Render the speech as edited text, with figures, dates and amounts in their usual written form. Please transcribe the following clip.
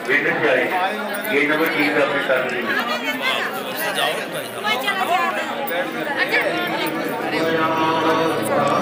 waiter से आए ये नंबर ठीक है अपने साथ में